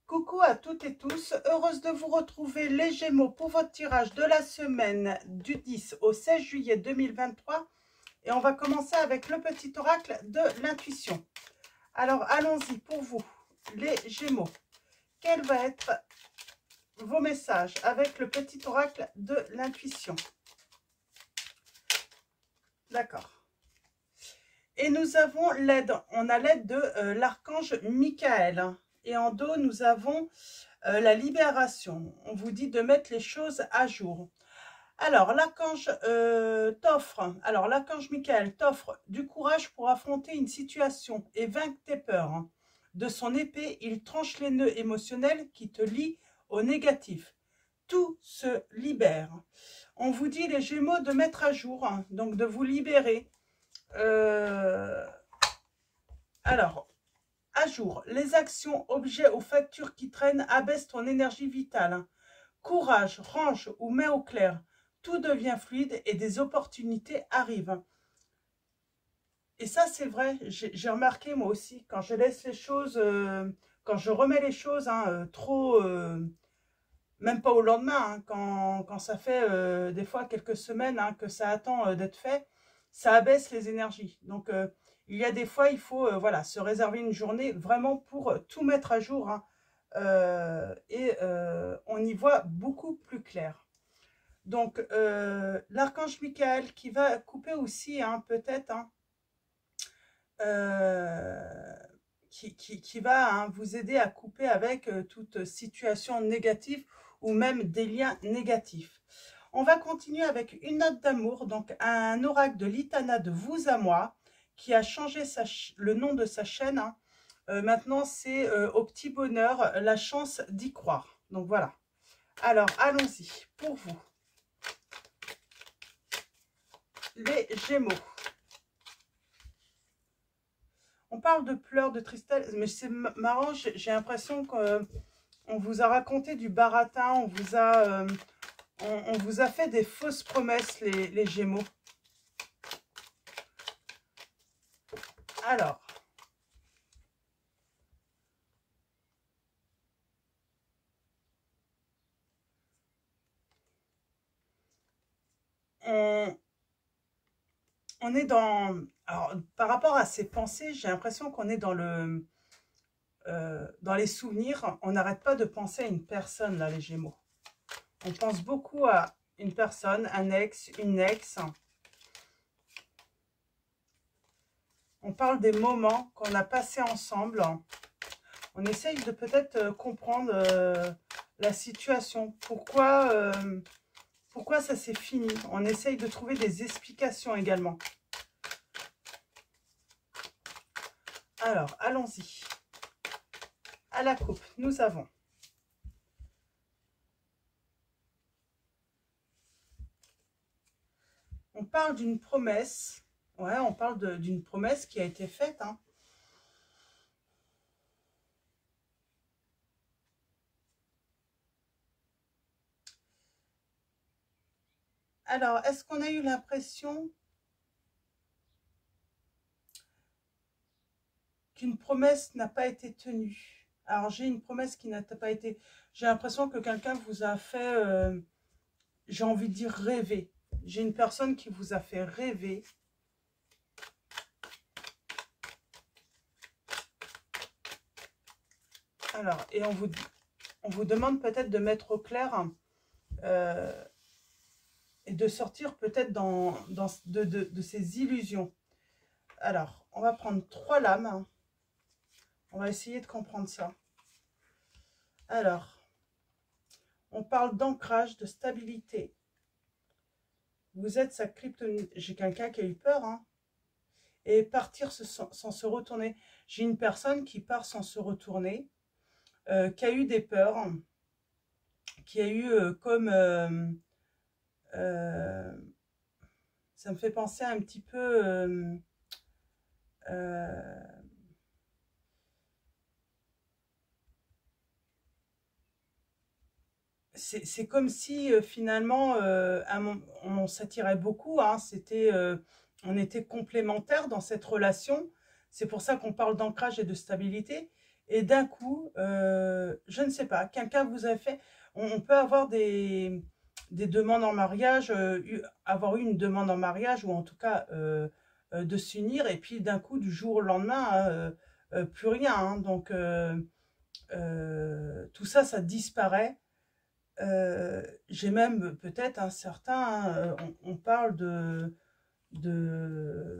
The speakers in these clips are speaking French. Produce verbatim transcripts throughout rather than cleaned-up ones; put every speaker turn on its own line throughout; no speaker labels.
Coucou à toutes et tous, heureuse de vous retrouver les Gémeaux pour votre tirage de la semaine du dix au seize juillet deux mille vingt-trois. Et on va commencer avec le petit oracle de l'intuition. Alors allons-y pour vous, les Gémeaux. Quels vont être vos messages avec le petit oracle de l'intuition? D'accord. Et nous avons l'aide, on a l'aide de euh, l'archange Michael. Et en dos, nous avons euh, la libération. On vous dit de mettre les choses à jour. Alors, l'archange euh, t'offre, alors l'archange Michael t'offre du courage pour affronter une situation et vaincre tes peurs. De son épée, il tranche les nœuds émotionnels qui te lient au négatif. Tout se libère. On vous dit, les Gémeaux, de mettre à jour, hein, donc de vous libérer. Euh, alors, à jour, les actions, objets ou factures qui traînent abaissent ton énergie vitale. Courage, range ou mets au clair. Tout devient fluide et des opportunités arrivent. Et ça, c'est vrai, j'ai remarqué moi aussi, quand je laisse les choses, euh, quand je remets les choses hein, euh, trop, euh, même pas au lendemain, hein, quand, quand ça fait euh, des fois quelques semaines hein, que ça attend euh, d'être fait, ça abaisse les énergies. Donc, euh, il y a des fois, il faut euh, voilà, se réserver une journée vraiment pour tout mettre à jour. Hein, euh, et euh, on y voit beaucoup plus clair. Donc, euh, l'archange Michael qui va couper aussi, hein, peut-être, hein, euh, qui, qui, qui va hein, vous aider à couper avec euh, toute situation négative ou même des liens négatifs. On va continuer avec une note d'amour, donc un oracle de l'Itana de vous à moi, qui a changé sa, le nom de sa chaîne. Hein. Euh, maintenant, c'est euh, au petit bonheur, la chance d'y croire. Donc voilà. Alors, allons-y pour vous. Les Gémeaux. On parle de pleurs, de tristesse, mais c'est marrant, j'ai l'impression qu'on vous a raconté du baratin, on vous a, euh, on, on vous a fait des fausses promesses, les, les Gémeaux. Alors, on, on est dans... Alors, par rapport à ces pensées, j'ai l'impression qu'on est dans le... Euh, dans les souvenirs, on n'arrête pas de penser à une personne, là, les Gémeaux. On pense beaucoup à une personne, un ex, une ex. On parle des moments qu'on a passés ensemble. On essaye de peut-être comprendre euh, la situation. Pourquoi, euh, pourquoi ça s'est fini? On essaye de trouver des explications également. Alors, allons-y. À la coupe, nous avons on parle d'une promesse. Ouais, on parle d'une promesse qui a été faite. Hein. Alors, est-ce qu'on a eu l'impression qu'une promesse n'a pas été tenue? Alors, j'ai une promesse qui n'a pas été... J'ai l'impression que quelqu'un vous a fait, euh, j'ai envie de dire rêver. J'ai une personne qui vous a fait rêver. Alors, et on vous, on vous demande peut-être de mettre au clair euh, et de sortir peut-être dans, dans, de, de, de ces illusions. Alors, on va prendre trois lames. On va essayer de comprendre ça. Alors, on parle d'ancrage, de stabilité. Vous êtes sa kryptonite. J'ai quelqu'un qui a eu peur, hein. Et partir sans, sans se retourner. J'ai une personne qui part sans se retourner, euh, qui a eu des peurs, qui a eu euh, comme... Euh, euh, ça me fait penser un petit peu... Euh, euh, c'est comme si euh, finalement euh, un, on s'attirait beaucoup, hein, c'était, euh, on était complémentaires dans cette relation. C'est pour ça qu'on parle d'ancrage et de stabilité. Et d'un coup, euh, je ne sais pas, quelqu'un vous a fait... On, on peut avoir des, des demandes en mariage, euh, eu- avoir eu une demande en mariage, ou en tout cas euh, euh, de s'unir, et puis d'un coup, du jour au lendemain, hein, euh, euh, plus rien. Hein. Donc, euh, euh, tout ça, ça disparaît. Euh, J'ai même peut-être un certain... hein, euh, on, on parle de... de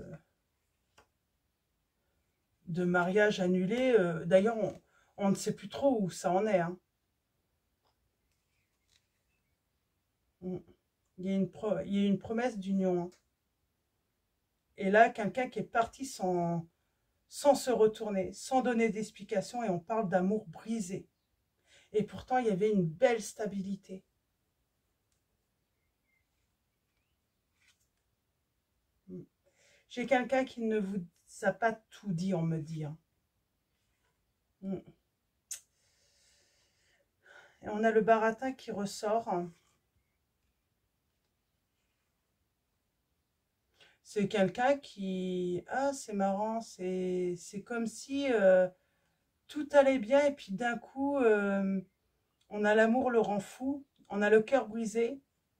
de mariage annulé. euh, D'ailleurs, on, on ne sait plus trop où ça en est. Hein. On- Il y a une, pro- il y a une promesse d'union. Hein. Et là, quelqu'un qui est parti sans, sans se retourner, sans donner d'explication, et on parle d'amour brisé. Et pourtant, il y avait une belle stabilité. Mm. J'ai quelqu'un qui ne vous a pas tout dit, on me dit. Hein. Mm. Et on a le baratin qui ressort. Hein. C'est quelqu'un qui... Ah, c'est marrant, c'est c'est comme si euh, tout allait bien et puis d'un coup, euh, on a l'amour le rend fou, on a le cœur brisé.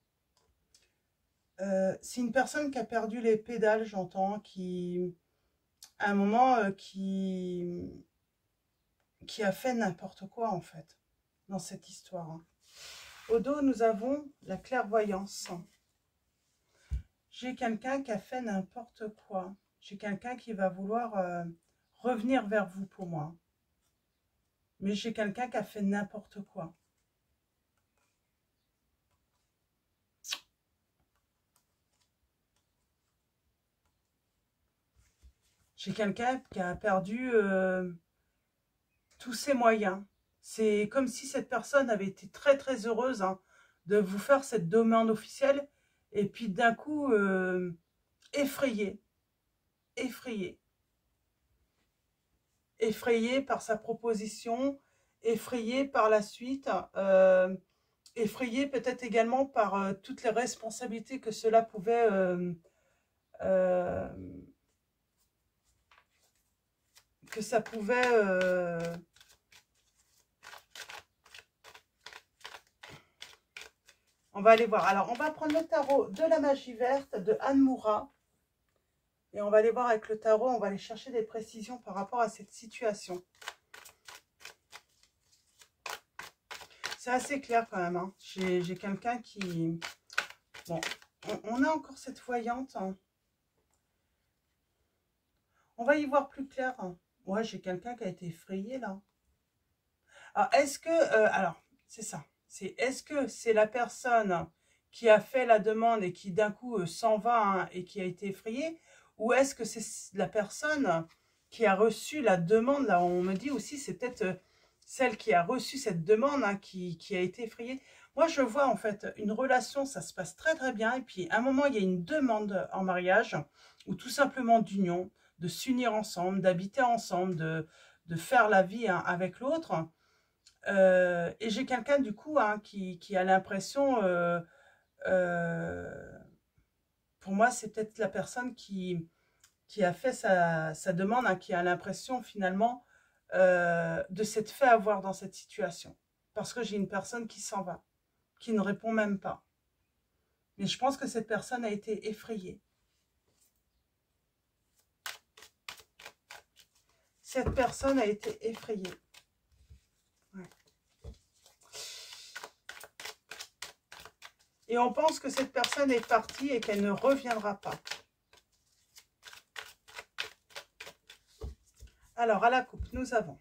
Euh, c'est une personne qui a perdu les pédales, j'entends, qui, à un moment, euh, qui, qui a fait n'importe quoi, en fait, dans cette histoire. Hein. Au dos, nous avons la clairvoyance. J'ai quelqu'un qui a fait n'importe quoi. J'ai quelqu'un qui va vouloir euh, revenir vers vous pour moi. Mais j'ai quelqu'un qui a fait n'importe quoi. J'ai quelqu'un qui a perdu euh, tous ses moyens. C'est comme si cette personne avait été très très heureuse hein, de vous faire cette demande officielle et puis d'un coup euh, effrayée, effrayée, effrayée par sa proposition, effrayée par la suite, euh, effrayée peut-être également par euh, toutes les responsabilités que cela pouvait euh, euh, que ça pouvait euh, on va aller voir. Alors, on va prendre le tarot de la magie verte de Anne Moura. Et on va aller voir avec le tarot, on va aller chercher des précisions par rapport à cette situation. C'est assez clair quand même. Hein. J'ai quelqu'un qui... Bon, on, on a encore cette voyante. Hein. On va y voir plus clair. Hein. Ouais, j'ai quelqu'un qui a été effrayé là. Alors, est-ce que... euh, alors, c'est ça. C'est est-ce que c'est la personne qui a fait la demande et qui d'un coup euh, s'en va hein, et qui a été effrayée, ou est-ce que c'est la personne qui a reçu la demande, là on me dit aussi c'est peut-être euh, celle qui a reçu cette demande hein, qui, qui a été effrayée. Moi je vois en fait une relation, ça se passe très très bien, et puis à un moment il y a une demande en mariage, ou tout simplement d'union, de s'unir ensemble, d'habiter ensemble, de, de faire la vie hein, avec l'autre. Euh, et j'ai quelqu'un du coup hein, qui, qui a l'impression, euh, euh, pour moi c'est peut-être la personne qui, qui a fait sa, sa demande, hein, qui a l'impression finalement euh, de s'être fait avoir dans cette situation. Parce que j'ai une personne qui s'en va, qui ne répond même pas. Mais je pense que cette personne a été effrayée. Cette personne a été effrayée. Ouais. Et on pense que cette personne est partie et qu'elle ne reviendra pas. Alors, à la coupe, nous avons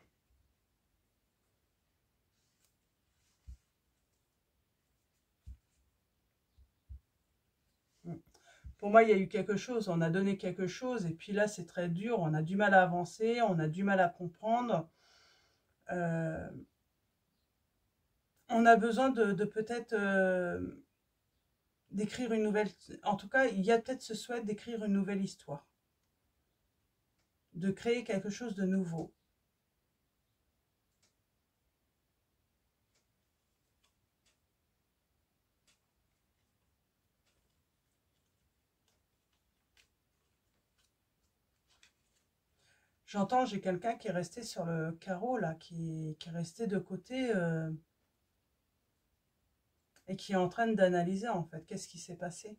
pour moi, il y a eu quelque chose, on a donné quelque chose, et puis là, c'est très dur, on a du mal à avancer, on a du mal à comprendre. Euh, on a besoin de, de peut-être euh, d'écrire une nouvelle... En tout cas, il y a peut-être ce souhait d'écrire une nouvelle histoire, de créer quelque chose de nouveau. J'entends, j'ai quelqu'un qui est resté sur le carreau, là, qui, qui est resté de côté euh, et qui est en train d'analyser, en fait, qu'est-ce qui s'est passé.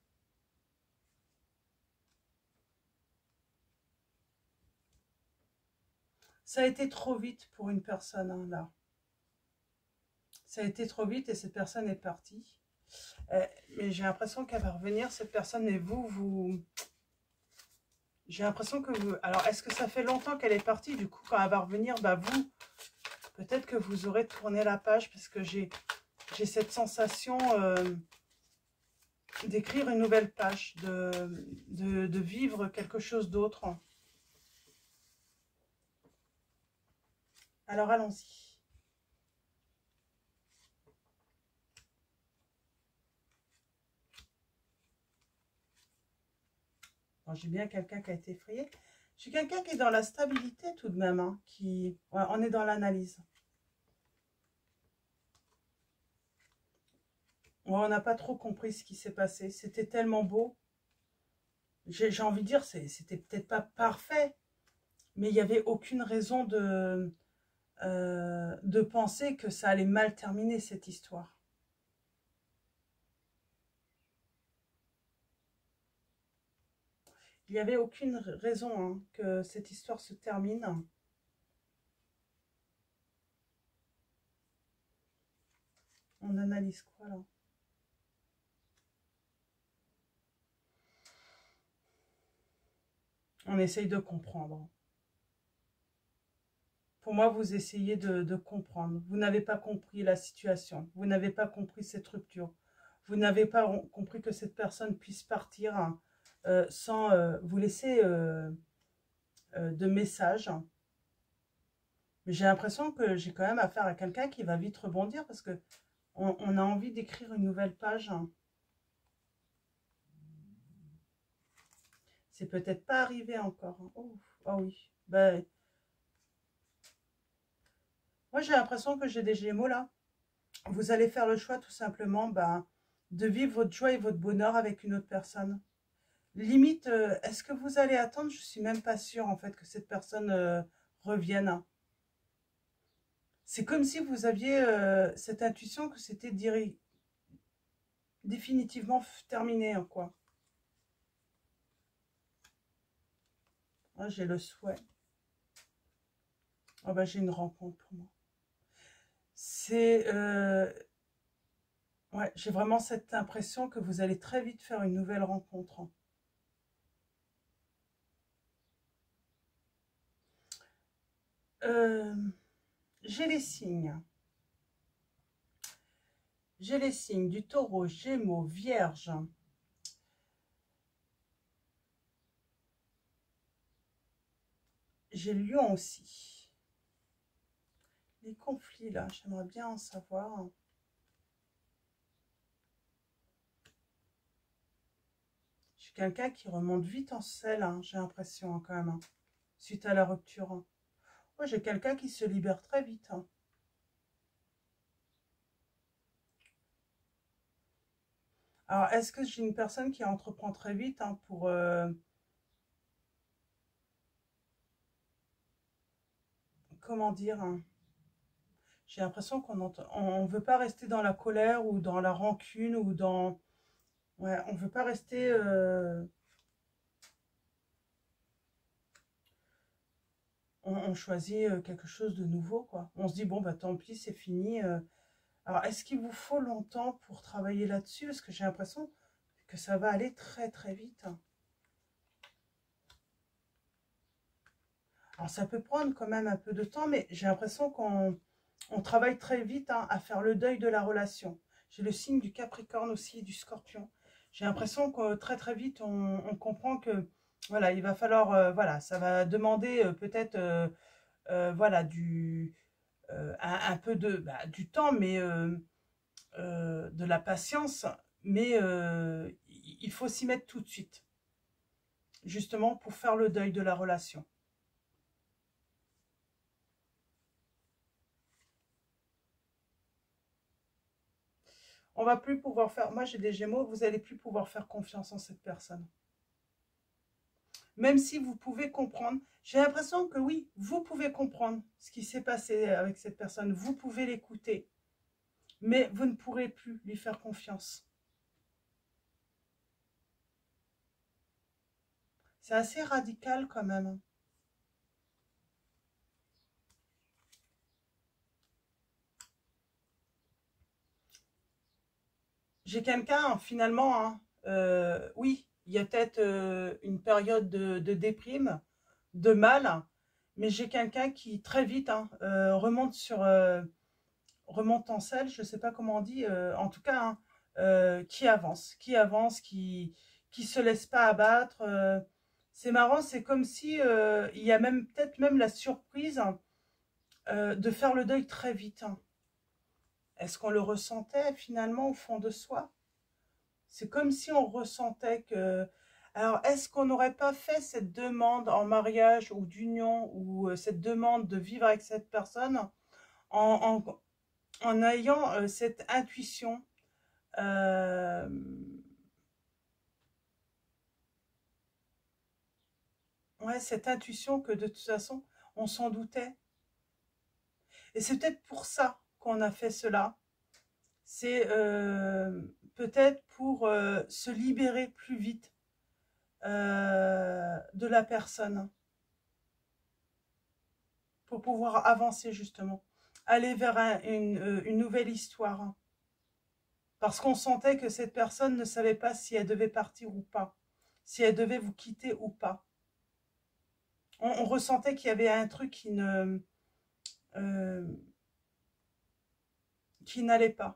Ça a été trop vite pour une personne, hein, là. Ça a été trop vite et cette personne est partie. Euh, mais j'ai l'impression qu'elle va revenir, cette personne, et vous, vous... J'ai l'impression que vous... Alors, est-ce que ça fait longtemps qu'elle est partie? Du coup, quand elle va revenir, bah vous, peut-être que vous aurez tourné la page parce que j'ai j'ai cette sensation euh, d'écrire une nouvelle page, de, de, de vivre quelque chose d'autre. Alors, allons-y. J'ai bien quelqu'un qui a été effrayé. J'ai quelqu'un qui est dans la stabilité tout de même, hein, qui... Ouais, on est dans l'analyse. Ouais, on n'a pas trop compris ce qui s'est passé. C'était tellement beau. J'ai envie de dire, c'était peut-être pas parfait, mais il n'y avait aucune raison de, euh, de penser que ça allait mal terminer cette histoire. Il n'y avait aucune raison hein, que cette histoire se termine. On analyse quoi là? On essaye de comprendre. Pour moi, vous essayez de, de comprendre. Vous n'avez pas compris la situation. Vous n'avez pas compris cette rupture. Vous n'avez pas compris que cette personne puisse partir hein, euh, sans euh, vous laisser euh, euh, de messages. Mais j'ai l'impression que j'ai quand même affaire à quelqu'un qui va vite rebondir parce que on, on a envie d'écrire une nouvelle page. C'est peut-être pas arrivé encore. Oh, oh oui. Ben, moi, j'ai l'impression que j'ai des Gémeaux là. Vous allez faire le choix tout simplement ben, de vivre votre joie et votre bonheur avec une autre personne. Limite, euh, est-ce que vous allez attendre? Je suis même pas sûre en fait que cette personne euh, revienne. C'est comme si vous aviez euh, cette intuition que c'était définitivement terminé, hein, quoi. Ah, j'ai le souhait. Ah bah, j'ai une rencontre pour moi. C'est... Euh... Ouais, j'ai vraiment cette impression que vous allez très vite faire une nouvelle rencontre. Hein. Euh... J'ai les signes. J'ai les signes du taureau, gémeaux, vierge. J'ai lion aussi. Les conflits, là, j'aimerais bien en savoir. J'ai quelqu'un qui remonte vite en selle, hein, j'ai l'impression, hein, quand même, hein, suite à la rupture. Hein. Oh, j'ai quelqu'un qui se libère très vite. Hein. Alors, est-ce que j'ai une personne qui entreprend très vite hein, pour... Euh, comment dire hein, j'ai l'impression qu'on ne veut pas rester dans la colère ou dans la rancune ou dans... Ouais, on ne veut pas rester... Euh, on, on, choisit quelque chose de nouveau, quoi. On se dit, bon, bah tant pis, c'est fini. Euh. Alors, est-ce qu'il vous faut longtemps pour travailler là-dessus? Parce que j'ai l'impression que ça va aller très, très vite. Alors, ça peut prendre quand même un peu de temps, mais j'ai l'impression qu'on on travaille très vite hein, à faire le deuil de la relation. J'ai le signe du Capricorne aussi, du Scorpion. J'ai l'impression que très très vite, on, on comprend que voilà, il va falloir, euh, voilà, ça va demander euh, peut-être, euh, euh, voilà, du, euh, un, un, peu de, bah, du temps, mais euh, euh, de la patience, mais euh, il faut s'y mettre tout de suite, justement pour faire le deuil de la relation. On va plus pouvoir faire, moi j'ai des Gémeaux, vous allez plus pouvoir faire confiance en cette personne. Même si vous pouvez comprendre, j'ai l'impression que oui, vous pouvez comprendre ce qui s'est passé avec cette personne. Vous pouvez l'écouter. Mais vous ne pourrez plus lui faire confiance. C'est assez radical quand même. J'ai quelqu'un, finalement, hein, euh, oui, il y a peut-être euh, une période de, de déprime, de mal, mais j'ai quelqu'un qui, très vite, hein, euh, remonte sur... euh, remonte en selle, je ne sais pas comment on dit, euh, en tout cas, hein, euh, qui avance, qui avance, qui qui se laisse pas abattre. euh. C'est marrant, c'est comme si euh, il y a même peut-être même la surprise euh, de faire le deuil très vite. Hein. Est-ce qu'on le ressentait finalement au fond de soi? C'est comme si on ressentait que... Alors, est-ce qu'on n'aurait pas fait cette demande en mariage ou d'union ou euh, cette demande de vivre avec cette personne en, en, en ayant euh, cette intuition euh, ouais, cette intuition que de toute façon, on s'en doutait. Et c'est peut-être pour ça qu'on a fait cela. C'est euh, peut-être pour euh, se libérer plus vite euh, de la personne, pour pouvoir avancer justement, aller vers un, une, euh, une nouvelle histoire. Parce qu'on sentait que cette personne ne savait pas si elle devait partir ou pas, si elle devait vous quitter ou pas. On, on ressentait qu'il y avait un truc qui ne euh, qui n'allait pas.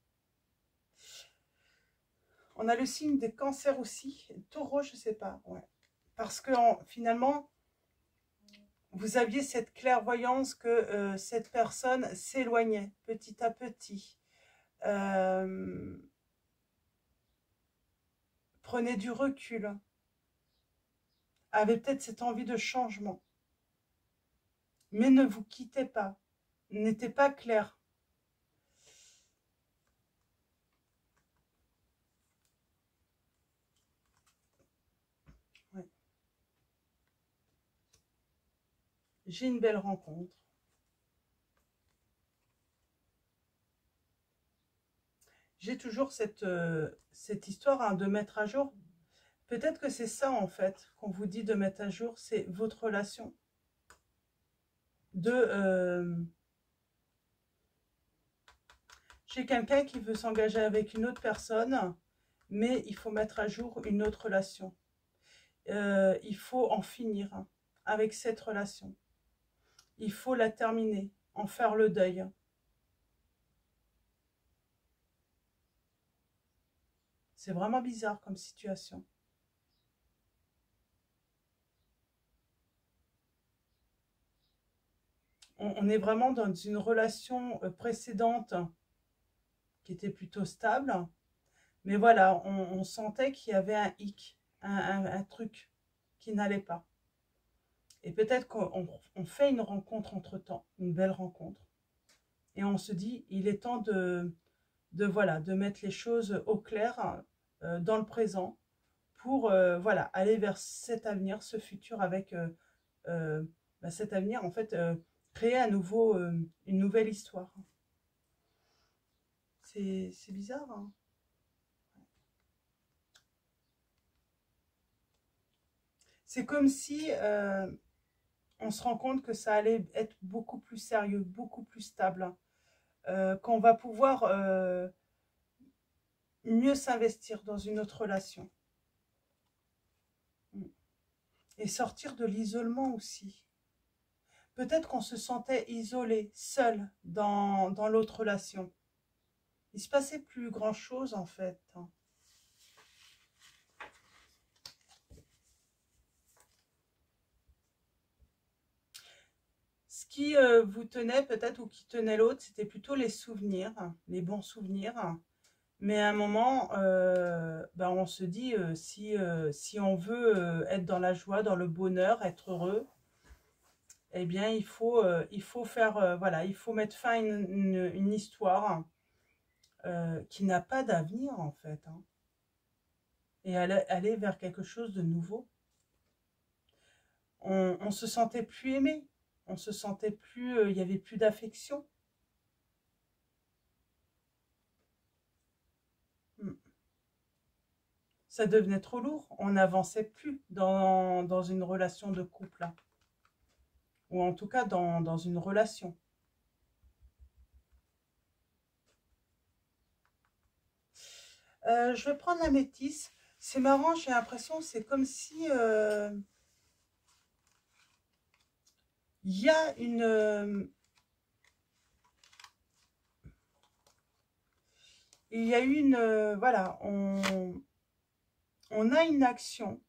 On a le signe des cancers aussi. Taureau, je sais pas. Ouais. Parce que en, finalement, vous aviez cette clairvoyance que euh, cette personne s'éloignait petit à petit. Euh, prenait du recul. Avait peut-être cette envie de changement. Mais ne vous quittez pas. N'était pas clair. Ouais. J'ai une belle rencontre. J'ai toujours cette, euh, cette histoire hein, de mettre à jour. Peut-être que c'est ça en fait qu'on vous dit de mettre à jour, c'est votre relation. De euh, j'ai quelqu'un qui veut s'engager avec une autre personne, mais il faut mettre à jour une autre relation. Euh, il faut en finir avec cette relation. Il faut la terminer, en faire le deuil. C'est vraiment bizarre comme situation. On, on est vraiment dans une relation précédente qui était plutôt stable. Mais voilà, on, on sentait qu'il y avait un hic, un, un, un truc qui n'allait pas. Et peut-être qu'on on fait une rencontre entre-temps, une belle rencontre. Et on se dit, il est temps de, de, voilà, de mettre les choses au clair euh, dans le présent pour euh, voilà, aller vers cet avenir, ce futur avec euh, euh, bah, cet avenir, en fait, euh, créer à nouveau euh, une nouvelle histoire. C'est bizarre, hein. C'est comme si euh, on se rend compte que ça allait être beaucoup plus sérieux, beaucoup plus stable, euh, qu'on va pouvoir euh, mieux s'investir dans une autre relation. Et sortir de l'isolement aussi. Peut-être qu'on se sentait isolé, seul dans, dans l'autre relation. Il se passait plus grand-chose en fait. Ce qui euh, vous tenait peut-être ou qui tenait l'autre, c'était plutôt les souvenirs, les bons souvenirs. Mais à un moment, euh, ben on se dit, euh, si, euh, si on veut euh, être dans la joie, dans le bonheur, être heureux, eh bien, il faut, euh, il faut faire, euh, voilà, il faut mettre fin à une, une, une histoire euh, qui n'a pas d'avenir, en fait. Hein, et aller, aller vers quelque chose de nouveau. on, on se sentait plus aimé, on se sentait plus, euh, il y avait plus d'affection. Hmm. Ça devenait trop lourd, on n'avançait plus dans, dans une relation de couple, hein. Ou en tout cas dans, dans une relation. Euh, je vais prendre la métisse. C'est marrant, j'ai l'impression, c'est comme si euh, il y a une... euh, il y a une... euh, voilà, on, on a une action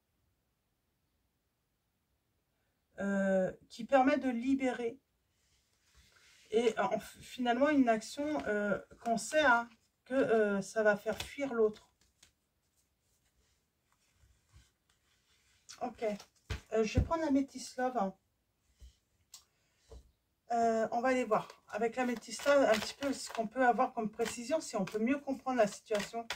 euh, qui permet de libérer. Et euh, finalement, une action euh, qu'on sait hein, que euh, ça va faire fuir l'autre. Ok. Euh, je vais prendre la métisse love. Hein. Euh, on va aller voir avec la métisse love un petit peu ce qu'on peut avoir comme précision, si on peut mieux comprendre la situation.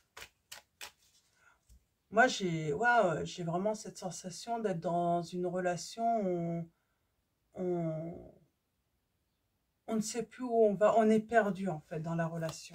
Moi, j'ai ouais, j'ai vraiment cette sensation d'être dans une relation où on, on, on ne sait plus où on va. On est perdu, en fait, dans la relation.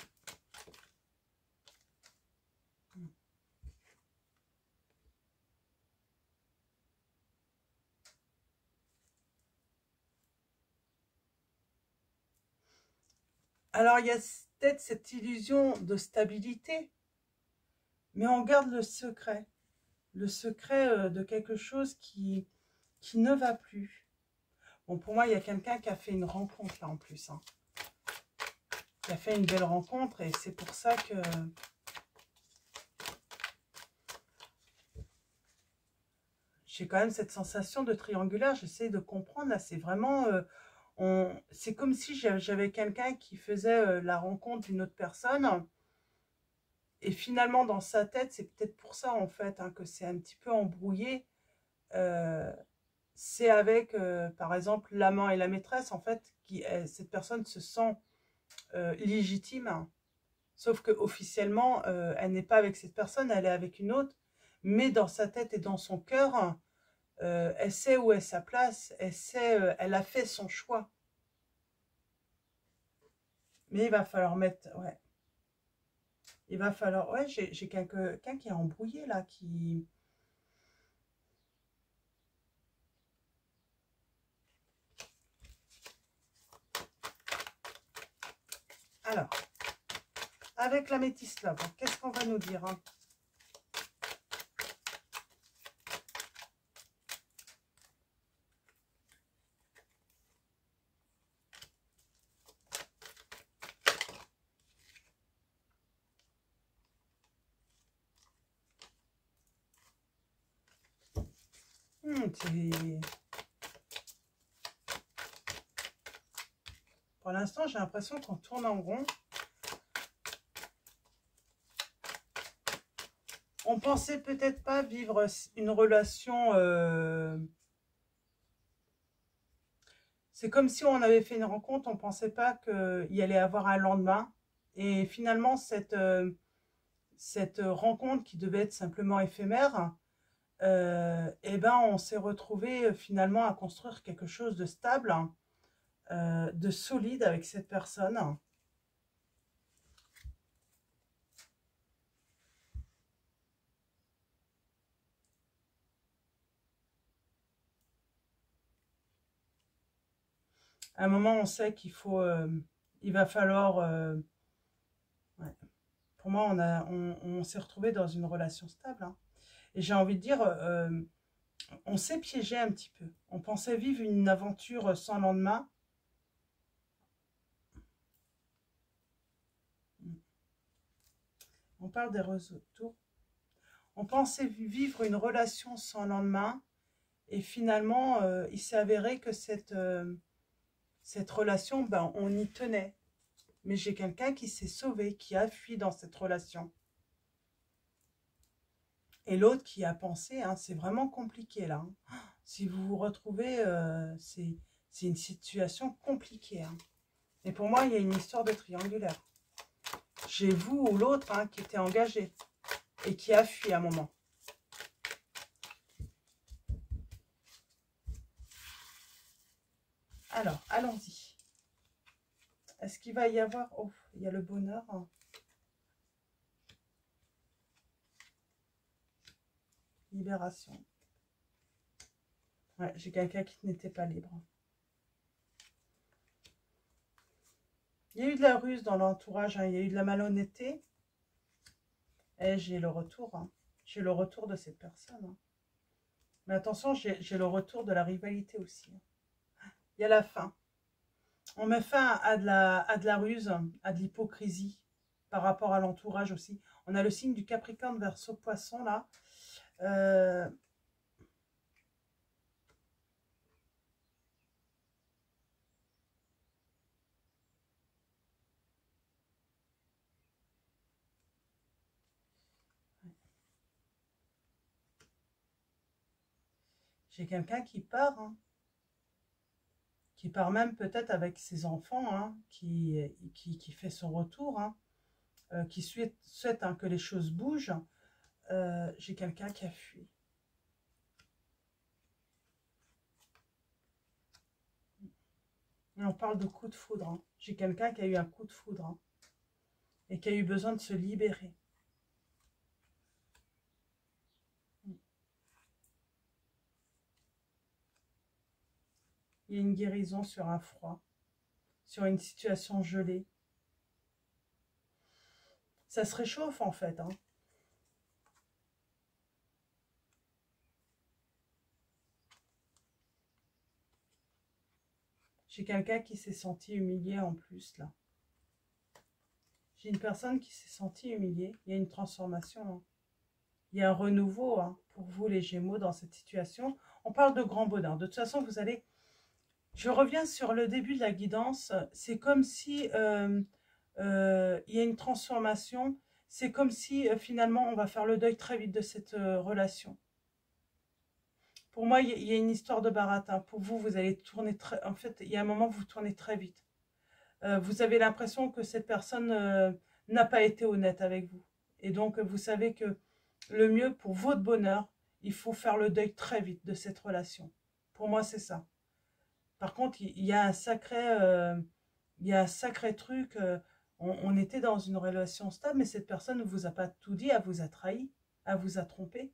Alors, il y a peut-être cette illusion de stabilité, mais on garde le secret. Le secret euh, de quelque chose qui, qui ne va plus. Bon, pour moi, il y a quelqu'un qui a fait une rencontre, là, en plus. Hein. Qui a fait une belle rencontre, et c'est pour ça que... j'ai quand même cette sensation de triangulaire. J'essaie de comprendre, là, c'est vraiment... Euh, on... c'est comme si j'avais quelqu'un qui faisait euh, la rencontre d'une autre personne. Et finalement, dans sa tête, c'est peut-être pour ça, en fait, hein, que c'est un petit peu embrouillé. Euh, c'est avec, euh, par exemple, l'amant et la maîtresse, en fait, qui, euh, cette personne se sent euh, légitime. Hein. Sauf que officiellement, euh, elle n'est pas avec cette personne, elle est avec une autre. Mais dans sa tête et dans son cœur, euh, elle sait où est sa place, elle sait, euh, elle a fait son choix. Mais il va falloir mettre, ouais, il va falloir, ouais, j'ai quelqu'un qui est embrouillé là, qui, alors, avec la métisse là, qu'est-ce qu'on va nous dire hein? Hmm, pour l'instant, j'ai l'impression qu'on tourne en rond. On pensait peut-être pas vivre une relation... Euh... C'est comme si on avait fait une rencontre, on pensait pas qu'il y allait avoir un lendemain. Et finalement, cette, euh, cette rencontre qui devait être simplement éphémère, euh, eh ben, on s'est retrouvé finalement à construire quelque chose de stable, euh, de solide avec cette personne. À un moment, on sait qu'il faut, euh, il va falloir... Euh, ouais. Pour moi, on, a, on, on s'est retrouvé dans une relation stable. Hein. Et j'ai envie de dire, euh, on s'est piégé un petit peu. On pensait vivre une aventure sans lendemain. On parle des retours. On pensait vivre une relation sans lendemain. Et finalement, euh, il s'est avéré que cette, euh, cette relation, ben, on y tenait. Mais j'ai quelqu'un qui s'est sauvé, qui a fui dans cette relation. Et l'autre qui a pensé, hein, c'est vraiment compliqué là. Hein. Si vous vous retrouvez, euh, c'est une situation compliquée. Hein. Et pour moi, il y a une histoire de triangulaire. J'ai vous ou l'autre hein, qui était engagé et qui a fui à un moment. allons-y. Est-ce qu'il va y avoir... Oh, il y a le bonheur. Libération. Ouais, j'ai quelqu'un qui n'était pas libre. Il y a eu de la ruse dans l'entourage, hein. Il y a eu de la malhonnêteté. Et j'ai le retour. Hein. J'ai le retour de cette personne. Hein. Mais attention, j'ai le retour de la rivalité aussi. Hein. Il y a la fin. On met fin à de la, à de la ruse, à de l'hypocrisie par rapport à l'entourage aussi. On a le signe du Capricorne, Verseau, Poisson là. Euh, J'ai quelqu'un qui part, hein, qui part même peut-être avec ses enfants, hein, qui, qui, qui fait son retour, hein, euh, qui souhaite, souhaite hein, que les choses bougent. Euh, J'ai quelqu'un qui a fui. Et on parle de coup de foudre. Hein. J'ai quelqu'un qui a eu un coup de foudre hein, et qui a eu besoin de se libérer. Il y a une guérison sur un froid, sur une situation gelée. Ça se réchauffe en fait. Hein. J'ai quelqu'un qui s'est senti humilié en plus là. J'ai une personne qui s'est sentie humiliée. Il y a une transformation. Hein. Il y a un renouveau hein, pour vous les Gémeaux dans cette situation. On parle de grand bonheur. De toute façon, vous allez... Je reviens sur le début de la guidance. C'est comme si euh, euh, il y a une transformation. C'est comme si euh, finalement on va faire le deuil très vite de cette euh, relation. Pour moi, il y a une histoire de baratin. Pour vous, vous allez tourner très... En fait, il y a un moment où vous tournez très vite. Euh, vous avez l'impression que cette personne euh, n'a pas été honnête avec vous. Et donc, vous savez que le mieux pour votre bonheur, il faut faire le deuil très vite de cette relation. Pour moi, c'est ça. Par contre, il y a un sacré, euh, il y a un sacré truc. Euh, on, on était dans une relation stable, mais cette personne ne vous a pas tout dit, elle vous a trahi, elle vous a trompé.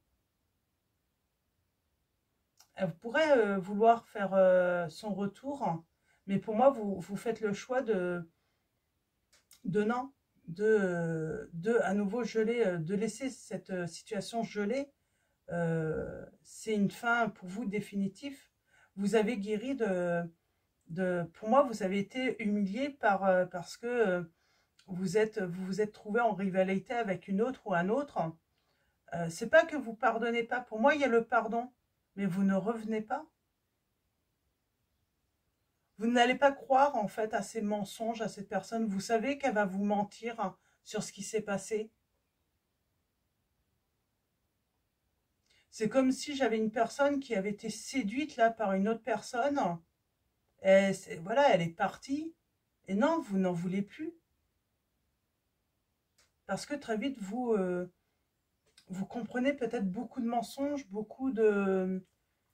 Elle pourrait euh, vouloir faire euh, son retour, mais pour moi, vous, vous faites le choix de, de non, de, de à nouveau geler, de laisser cette situation gelée. Euh, c'est une fin pour vous définitive. Vous avez guéri de, de... Pour moi, vous avez été humilié par, euh, parce que euh, vous êtes, vous vous êtes trouvé en rivalité avec une autre ou un autre. Euh, c'est pas que vous pardonnez pas. Pour moi, il y a le pardon, mais vous ne revenez pas. Vous n'allez pas croire en fait à ces mensonges, à cette personne. Vous savez qu'elle va vous mentir hein, sur ce qui s'est passé. C'est comme si j'avais une personne qui avait été séduite là par une autre personne. Et voilà, elle est partie. Et non, vous n'en voulez plus. Parce que très vite, vous, euh, vous comprenez peut-être beaucoup de mensonges, beaucoup de...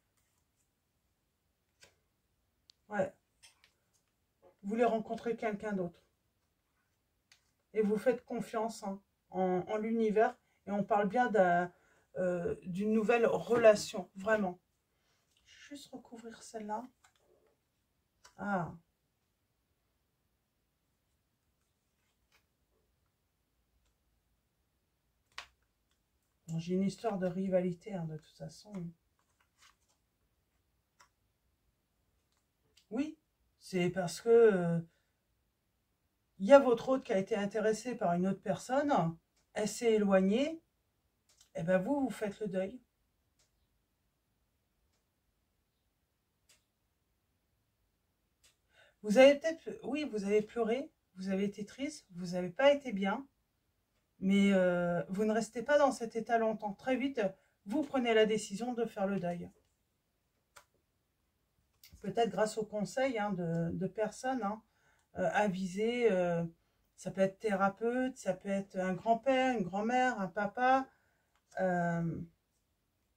Ouais. Vous voulez rencontrer quelqu'un d'autre. Et vous faites confiance hein, en, en l'univers. Et on parle bien d'un, euh, d'une nouvelle relation, vraiment. Je vais juste recouvrir celle-là. Ah. J'ai une histoire de rivalité, hein, de toute façon. Oui, c'est parce que euh, il y a votre hôte qui a été intéressé par une autre personne, elle s'est éloignée, et ben vous, vous faites le deuil. Vous avez peut-être, oui, vous avez pleuré, vous avez été triste, vous n'avez pas été bien, mais euh, vous ne restez pas dans cet état longtemps. Très vite, vous prenez la décision de faire le deuil. Peut-être grâce au conseil hein, de, de personnes hein, euh, avisées. Euh, ça peut être thérapeute, ça peut être un grand-père, une grand-mère, un papa, euh,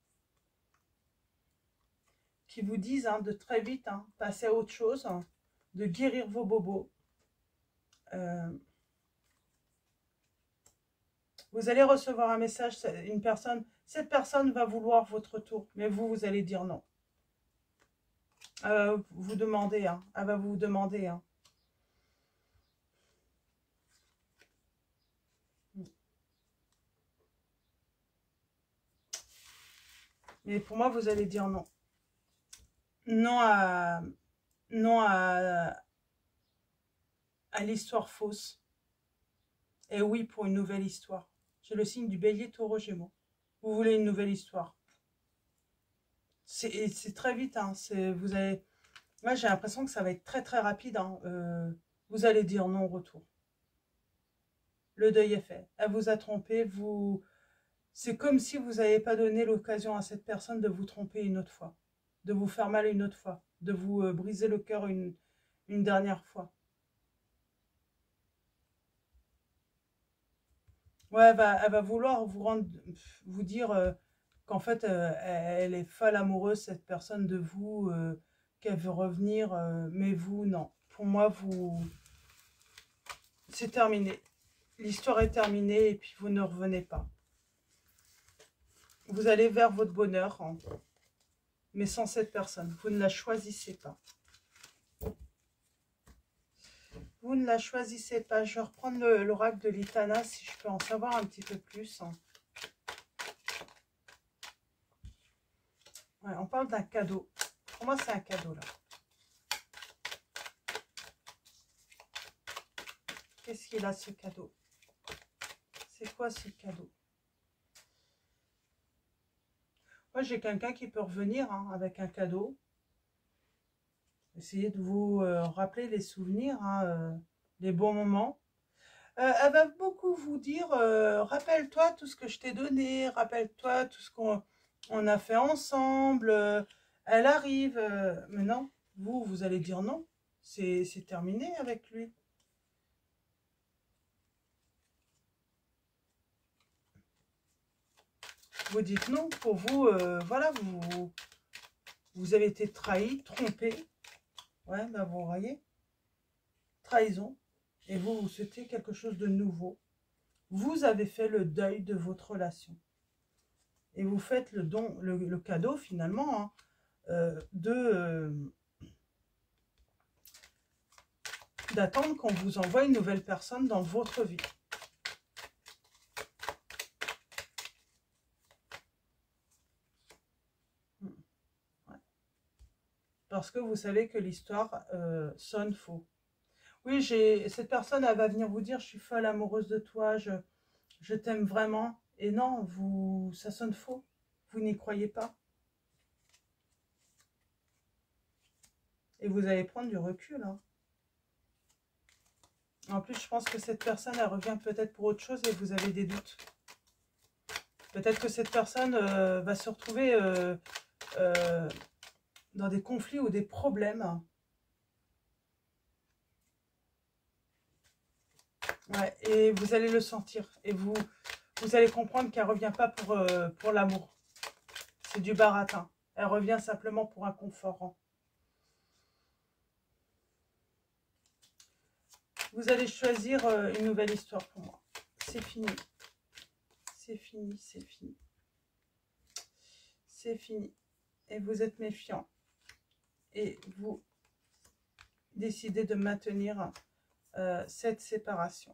qui vous disent hein, de très vite hein, passer à autre chose. de guérir vos bobos. Euh, vous allez recevoir un message, une personne, cette personne va vouloir votre tour, mais vous, vous allez dire non. Euh, vous demandez, hein, elle va vous demander, hein. Mais pour moi, vous allez dire non. Non à, non à, à l'histoire fausse. Et oui, pour une nouvelle histoire. J'ai le signe du bélier, taureau, gémeaux. Vous voulez une nouvelle histoire. C'est très vite. Hein, vous avez... Moi, j'ai l'impression que ça va être très, très rapide. Hein. Euh, vous allez dire non au retour. Le deuil est fait. Elle vous a trompé. Vous... C'est comme si vous n'avez pas donné l'occasion à cette personne de vous tromper une autre fois. De vous faire mal une autre fois. De vous euh, briser le cœur une, une dernière fois. Ouais, elle va, elle va vouloir vous rendre, vous dire euh, qu'en fait, euh, elle est folle amoureuse, cette personne de vous, euh, qu'elle veut revenir, euh, mais vous, non. Pour moi, vous, c'est terminé. L'histoire est terminée et puis vous ne revenez pas. Vous allez vers votre bonheur, hein, mais sans cette personne. Vous ne la choisissez pas. Vous ne la choisissez pas. Je vais reprendre l'oracle de l'Itana si je peux en savoir un petit peu plus. Hein. Ouais, on parle d'un cadeau. Pour moi, c'est un cadeau, là. Qu'est-ce qu'il a, ce cadeau? C'est quoi, ce cadeau? Moi, j'ai quelqu'un qui peut revenir hein, avec un cadeau. Essayez de vous euh, rappeler les souvenirs, hein, euh, les bons moments. Euh, elle va beaucoup vous dire, euh, rappelle-toi tout ce que je t'ai donné, rappelle-toi tout ce qu'on on a fait ensemble. Euh, elle arrive, euh, mais non, vous, vous allez dire non. C'est terminé avec lui. Vous dites non, pour vous, euh, voilà, vous, vous avez été trahi, trompé. Ouais, ben vous voyez, trahison. Et vous, vous souhaitez quelque chose de nouveau. Vous avez fait le deuil de votre relation. Et vous faites le don, le, le cadeau finalement, hein, euh, de euh, d'attendre qu'on vous envoie une nouvelle personne dans votre vie. Ouais. Parce que vous savez que l'histoire euh, sonne faux. Oui, j'ai cette personne, elle va venir vous dire, je suis folle amoureuse de toi, je, je t'aime vraiment. Et non, vous, ça sonne faux. Vous n'y croyez pas. Et vous allez prendre du recul. Hein. En plus, je pense que cette personne, elle revient peut-être pour autre chose et vous avez des doutes. Peut-être que cette personne euh, va se retrouver euh, euh, dans des conflits ou des problèmes. Ouais, et vous allez le sentir. Et vous, vous allez comprendre qu'elle ne revient pas pour, euh, pour l'amour. C'est du baratin. Elle revient simplement pour un confort. Hein. Vous allez choisir euh, une nouvelle histoire pour moi. C'est fini. C'est fini, c'est fini. C'est fini. Et vous êtes méfiant. Et vous décidez de maintenir euh, cette séparation.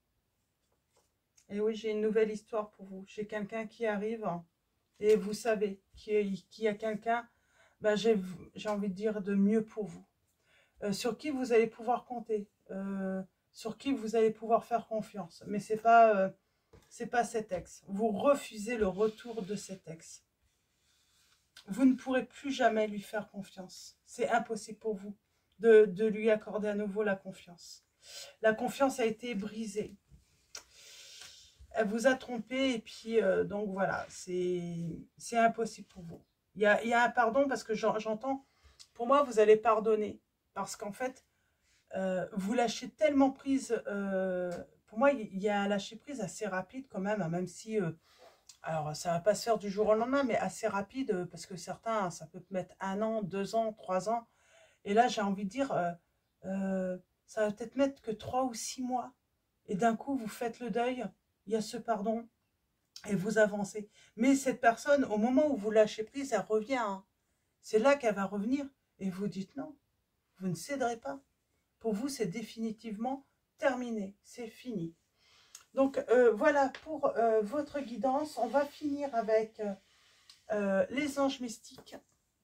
Et oui, j'ai une nouvelle histoire pour vous. J'ai quelqu'un qui arrive et vous savez qu'il y a quelqu'un, ben j'ai envie de dire, de mieux pour vous. Euh, sur qui vous allez pouvoir compter. Euh, sur qui vous allez pouvoir faire confiance. Mais ce n'est pas, euh, c'est pas cet ex. Vous refusez le retour de cet ex. Vous ne pourrez plus jamais lui faire confiance. C'est impossible pour vous de, de lui accorder à nouveau la confiance. La confiance a été brisée. Elle vous a trompé et puis euh, donc voilà, c'est impossible pour vous. Il y a, il y a un pardon parce que j'entends, pour moi vous allez pardonner parce qu'en fait euh, vous lâchez tellement prise, euh, pour moi il y a un lâcher prise assez rapide quand même, hein, même si, euh, alors ça va pas se faire du jour au lendemain mais assez rapide euh, parce que certains ça peut mettre un an, deux ans, trois ans et là j'ai envie de dire, euh, euh, ça va peut-être mettre que trois ou six mois. Et d'un coup, vous faites le deuil, il y a ce pardon, et vous avancez. Mais cette personne, au moment où vous lâchez prise, elle revient. Hein. C'est là qu'elle va revenir. Et vous dites non, vous ne céderez pas. Pour vous, c'est définitivement terminé, c'est fini. Donc, euh, voilà pour euh, votre guidance. On va finir avec euh, les anges mystiques.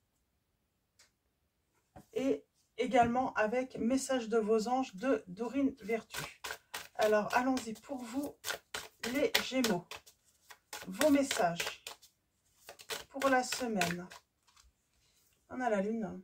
Et également avec Message de vos anges de Dorine Vertu. Alors, allons-y pour vous, les Gémeaux. Vos messages pour la semaine. On a la lune.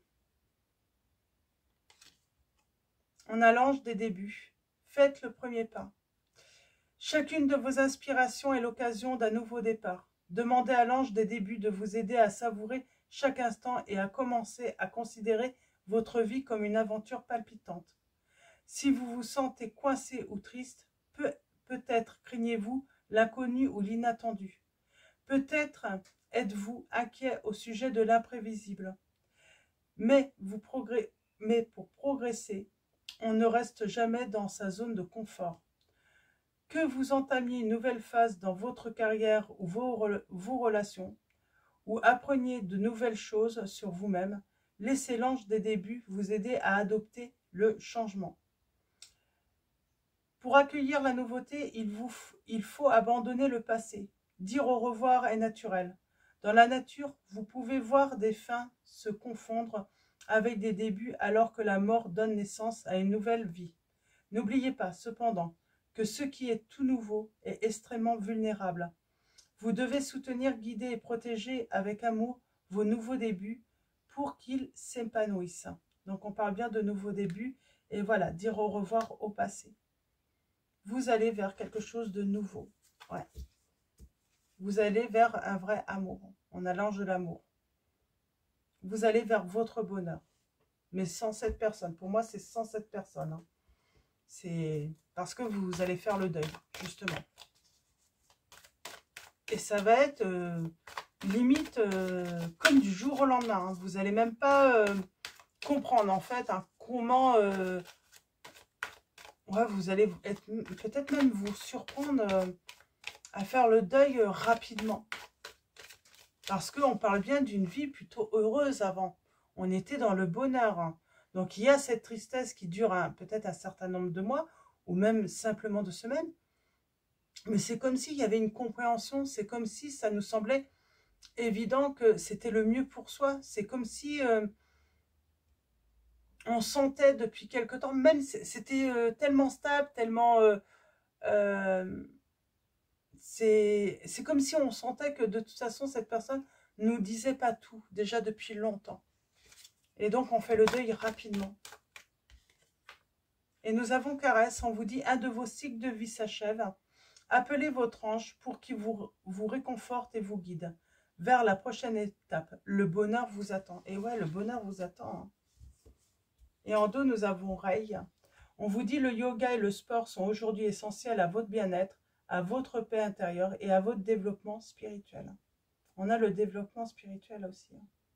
On a l'ange des débuts. Faites le premier pas. Chacune de vos inspirations est l'occasion d'un nouveau départ. Demandez à l'ange des débuts de vous aider à savourer chaque instant et à commencer à considérer votre vie comme une aventure palpitante. Si vous vous sentez coincé ou triste, peut, peut-être craignez-vous l'inconnu ou l'inattendu. Peut-être êtes-vous inquiet au sujet de l'imprévisible. Mais, vous progr... Mais pour progresser, on ne reste jamais dans sa zone de confort. Que vous entamiez une nouvelle phase dans votre carrière ou vos, vos relations, ou appreniez de nouvelles choses sur vous-même, laissez l'ange des débuts vous aider à adopter le changement. Pour accueillir la nouveauté, il, vous, il faut abandonner le passé. Dire au revoir est naturel. Dans la nature, vous pouvez voir des fins se confondre avec des débuts alors que la mort donne naissance à une nouvelle vie. N'oubliez pas, cependant, que ce qui est tout nouveau est extrêmement vulnérable. Vous devez soutenir, guider et protéger avec amour vos nouveaux débuts pour qu'ils s'épanouissent. Donc on parle bien de nouveaux débuts et voilà, dire au revoir au passé. Vous allez vers quelque chose de nouveau. Ouais. Vous allez vers un vrai amour. On a l'ange de l'amour. Vous allez vers votre bonheur. Mais sans cette personne. Pour moi, c'est sans cette personne. Hein. C'est parce que vous allez faire le deuil, justement. Et ça va être euh, limite euh, comme du jour au lendemain. Hein. Vous n'allez même pas euh, comprendre, en fait, hein, comment... Euh, ouais, vous allez être peut-être même vous surprendre... Euh, à faire le deuil rapidement. Parce qu'on parle bien d'une vie plutôt heureuse avant. On était dans le bonheur. Hein. Donc il y a cette tristesse qui dure peut-être un certain nombre de mois, ou même simplement de semaines. Mais c'est comme s'il y avait une compréhension, c'est comme si ça nous semblait évident que c'était le mieux pour soi. C'est comme si euh, on sentait depuis quelque temps, même c'était euh, tellement stable, tellement... Euh, euh, c'est comme si on sentait que de toute façon, cette personne ne nous disait pas tout, déjà depuis longtemps. Et donc, on fait le deuil rapidement. Et nous avons Caresse, on vous dit, un de vos cycles de vie s'achève. Appelez votre ange pour qu'il vous, vous réconforte et vous guide vers la prochaine étape. Le bonheur vous attend. Et ouais, le bonheur vous attend. Hein. Et en dos, nous avons Ray. On vous dit, le yoga et le sport sont aujourd'hui essentiels à votre bien-être, à votre paix intérieure et à votre développement spirituel. On a le développement spirituel aussi.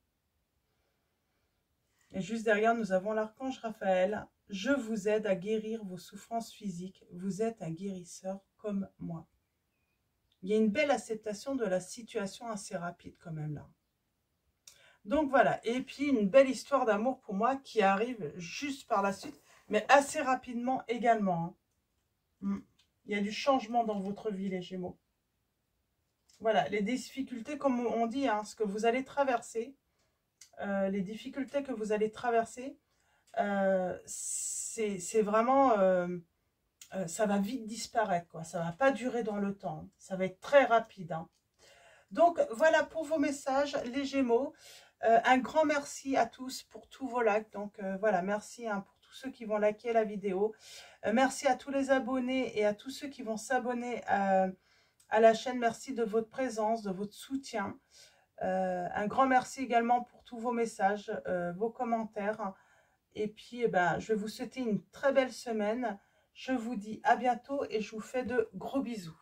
Et juste derrière, nous avons l'archange Raphaël. Je vous aide à guérir vos souffrances physiques. Vous êtes un guérisseur comme moi. Il y a une belle acceptation de la situation assez rapide quand même là. Donc voilà. Et puis une belle histoire d'amour pour moi qui arrive juste par la suite, mais assez rapidement également. Hein. Il y a du changement dans votre vie, les Gémeaux. Voilà, les difficultés, comme on dit, hein, ce que vous allez traverser, euh, les difficultés que vous allez traverser, euh, c'est vraiment, euh, euh, ça va vite disparaître, quoi. Ça ne va pas durer dans le temps, ça va être très rapide. Hein. Donc, voilà pour vos messages, les Gémeaux. Euh, un grand merci à tous pour tous vos likes. Donc, euh, voilà, merci hein, pour tous ceux qui vont liker la vidéo. Euh, merci à tous les abonnés et à tous ceux qui vont s'abonner à, à la chaîne. Merci de votre présence, de votre soutien. Euh, un grand merci également pour tous vos messages, euh, vos commentaires. Et puis, eh ben, je vais vous souhaiter une très belle semaine. Je vous dis à bientôt et je vous fais de gros bisous.